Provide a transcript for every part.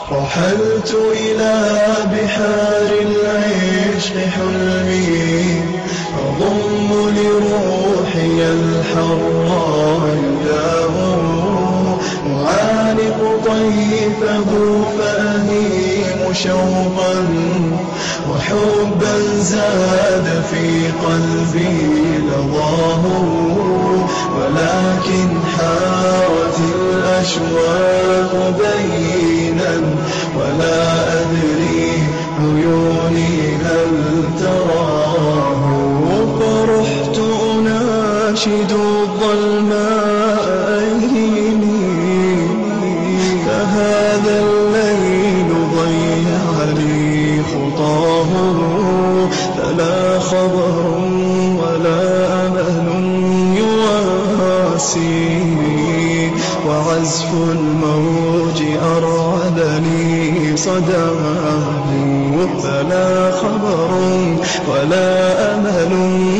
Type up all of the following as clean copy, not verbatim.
رحلت إلى بحار العشق حلمي، أضم لروحي الحر يداه، أعانق طيفه فأهيم شوقا وحبا زاد في قلبي لظاه، ولكن حارت الأشواق بينا ولا أدري عيوني هل تراه، فرحت أناشد الظلماء أيني، فهذا الليل ضيع لي خطاه، فلا خبر ولا أمل يواسيني، وعزف الموج أرعدني صداه، فلا خبر ولا أمل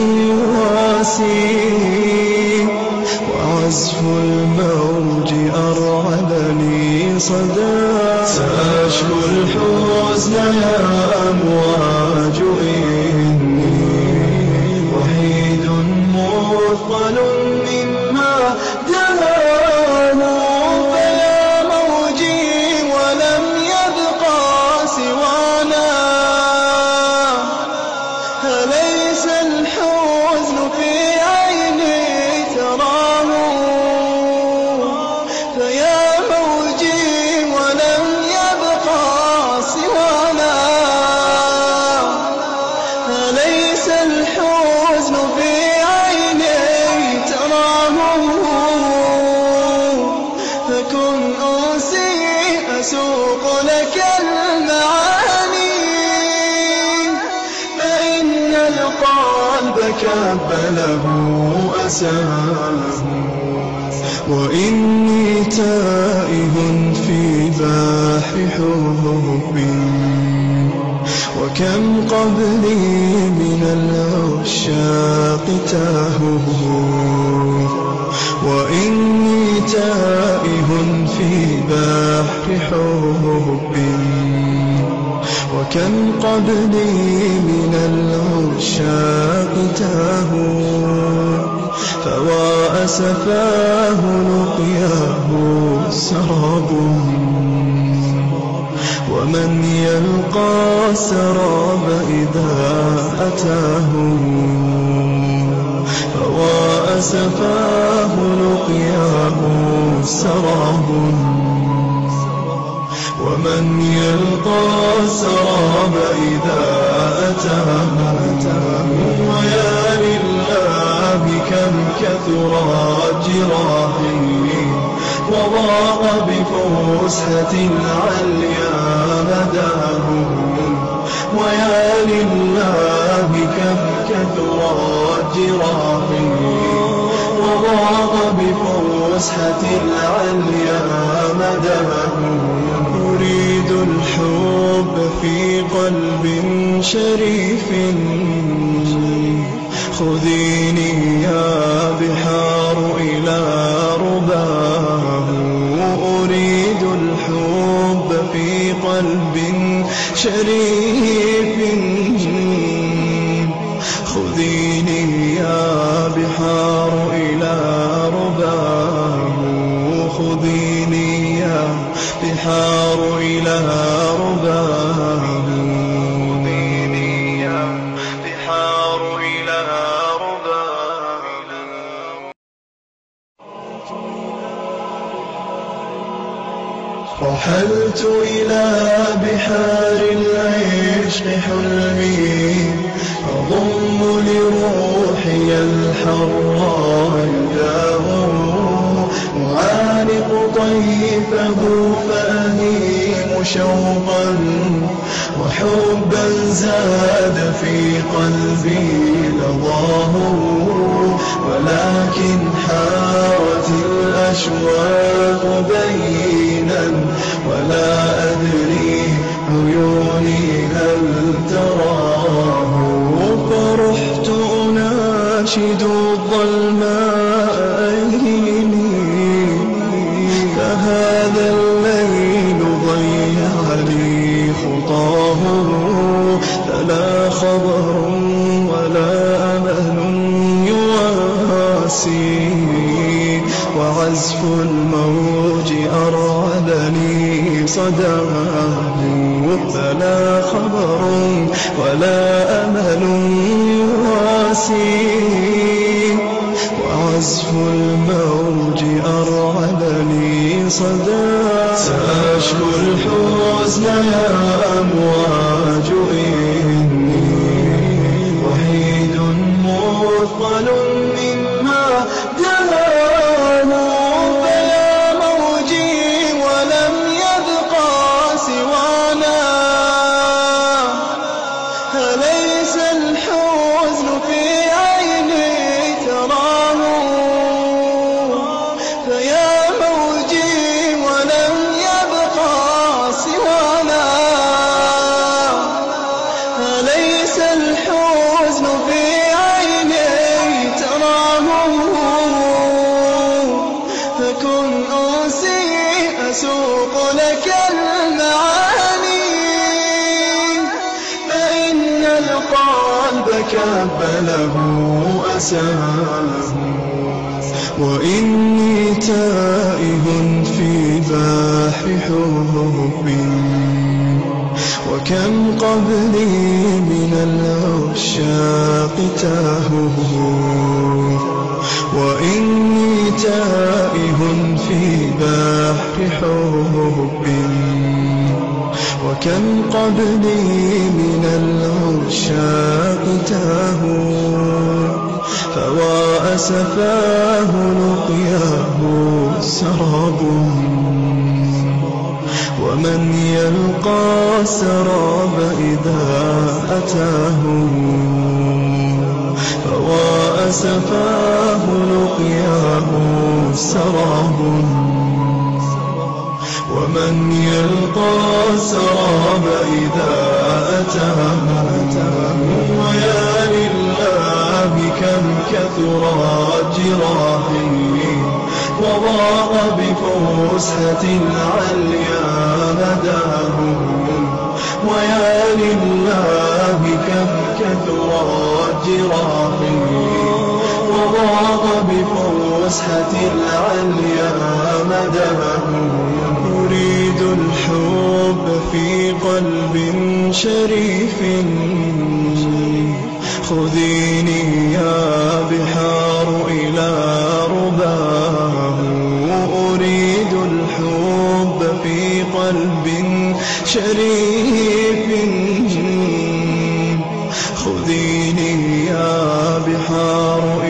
يواسيني، وعزف الموج أرعدني صداه. سأشكو الحزن يا أمواج إني وحيد مثقل مما دهاه، فيا موجي ولم يبقى سوانا، أليس الحزن في عيني تراه، فيا موجي ولم يبقى سوانا، أليس الحزن في عيني تراه، فكن أنسي أسوق لك المعاني، فإن القلب كبله أساه، وإني تائه في بحر حبي، وكم قبلي من العشاق تاهوا، وإني تائه في بحر حبي، وكم قبلي من العشاق تاهوا، فوا أسفاه لقياه سراب، ومن يلقى السراب إذا أتاه، فوا أسفاه لقياه سراب، ومن يلقى السراب إذا أتاه، ويا لله كم كثرت جراحي، وضاق بفسحة العليا مداه، ويا لله كم كثرت جراحي، وضاق بفسحة العليا مداه، أريد الحب في قلب شريف، خذيني يا بحار إلى رباه، أريد الحب في قلب شريف، خذيني يا بحار إلى رباه، خذيني يا بحار إلى رباه، خذيني يا بحار إلى رباه. رحلت إلى بحار العشق حلمي، أضم لروحي الحر يداه، أعانق طيفه فأهيم شوقا وحبا زاد في قلبي لظاه، ولكن حارت الأشواق بينا ولا أدري عيوني هل تراه، فرحت أناشد الظلماء أيني، فهذا الليل ضيع وعزف الموج أرعدني صداه. فلا خبر ولا أمل يواسي، وعزف الموج أرعدني صداه. سأشكو الحزن يا أمواج إني وحيد مثقل مما دهاه. فيا موجي ولم يبقى سوانا، أليس الحزن في عيني تراه؟ فيا موجي ولم يبقى سوانا، أليس الحزن في عيني تراه؟ فكن أنسي أسوق لك المعاني، فإن القلب كبله أساه. وإني تائه في بحر حب، وكم قبلي من العشاق تاهوا. وإني تائه في بحر حب، وكم قبلي من العشاق تاهوا. فوا أسفاه لقياه سراب، ومن يلقى السراب إذا أتاه. فوا أسفاه لقياه سراب، ومن يلقى السراب إذا أتاه. ويا لله كم كثرت جراحي، وضاق بفسحة العليا مداه. ويا لله كم كثرت جراحي، وضاق بفسحة العليا مداه. أريد الحب في قلب شريف، خذيني يا بحار إلى رباه. أريد الحب في قلب شريف، خذيني يا بحار